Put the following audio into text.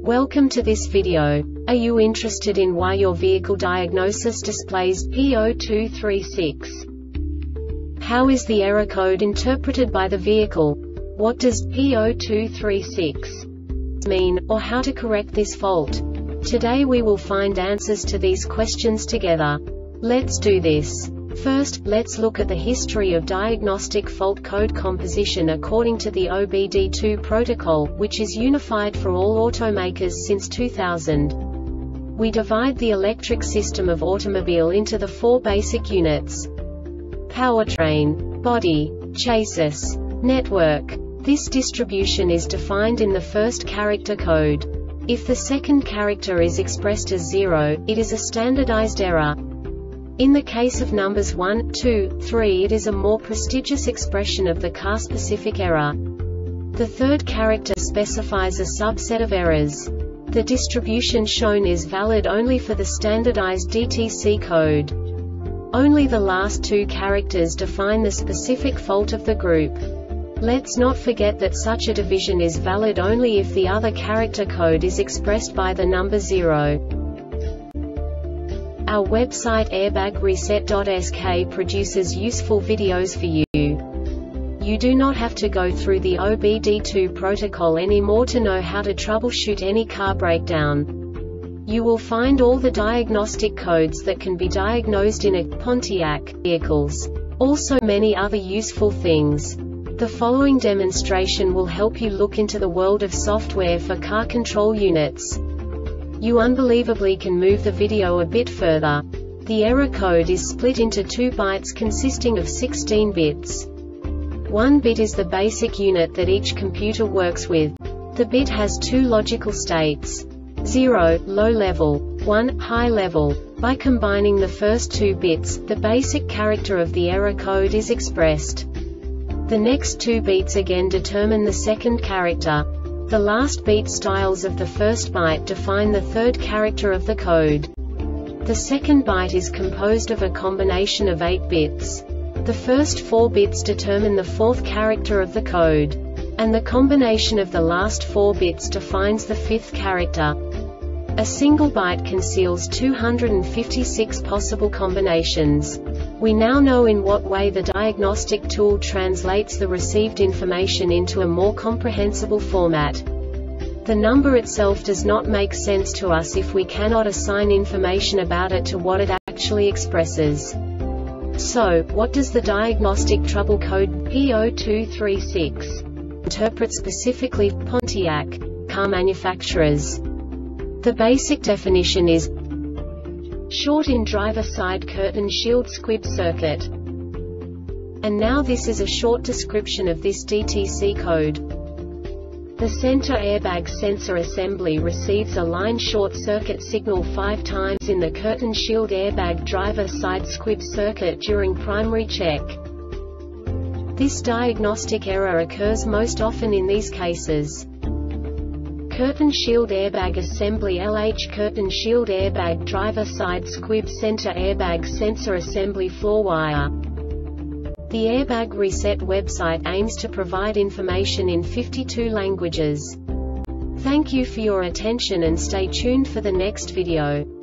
Welcome to this video. Are you interested in why your vehicle diagnosis displays P0236? How is the error code interpreted by the vehicle? What does P0236 mean, or how to correct this fault? Today we will find answers to these questions together. Let's do this. First, let's look at the history of diagnostic fault code composition according to the OBD2 protocol, which is unified for all automakers since 2000. We divide the electric system of automobile into the four basic units: powertrain, body, chassis, network. This distribution is defined in the first character code. If the second character is expressed as 0, it is a standardized error. In the case of numbers 1, 2, 3, it is a more prestigious expression of the car-specific error. The third character specifies a subset of errors. The distribution shown is valid only for the standardized DTC code. Only the last two characters define the specific fault of the group. Let's not forget that such a division is valid only if the other character code is expressed by the number 0. Our website airbagreset.sk produces useful videos for you. You do not have to go through the OBD2 protocol anymore to know how to troubleshoot any car breakdown. You will find all the diagnostic codes that can be diagnosed in a Pontiac vehicles. Also many other useful things. The following demonstration will help you look into the world of software for car control units. You unbelievably can move the video a bit further. The error code is split into 2 bytes consisting of 16 bits. 1 bit is the basic unit that each computer works with. The bit has 2 logical states: 0, low level, 1, high level. By combining the first 2 bits, the basic character of the error code is expressed. The next 2 beats again determine the second character. The last beat styles of the first byte define the third character of the code. The second byte is composed of a combination of 8 bits. The first 4 bits determine the fourth character of the code. And the combination of the last 4 bits defines the fifth character. A single byte conceals 256 possible combinations. We now know in what way the diagnostic tool translates the received information into a more comprehensible format. The number itself does not make sense to us if we cannot assign information about it to what it actually expresses. So, what does the diagnostic trouble code P0236 interpret specifically for Pontiac car manufacturers? The basic definition is short in driver side curtain shield squib circuit. And now this is a short description of this DTC code. The center airbag sensor assembly receives a line short circuit signal 5 times in the curtain shield airbag driver side squib circuit during primary check. This diagnostic error occurs most often in these cases: curtain shield airbag assembly LH curtain shield airbag driver side squib center airbag sensor assembly floor wire. The Airbag Reset website aims to provide information in 52 languages. Thank you for your attention and stay tuned for the next video.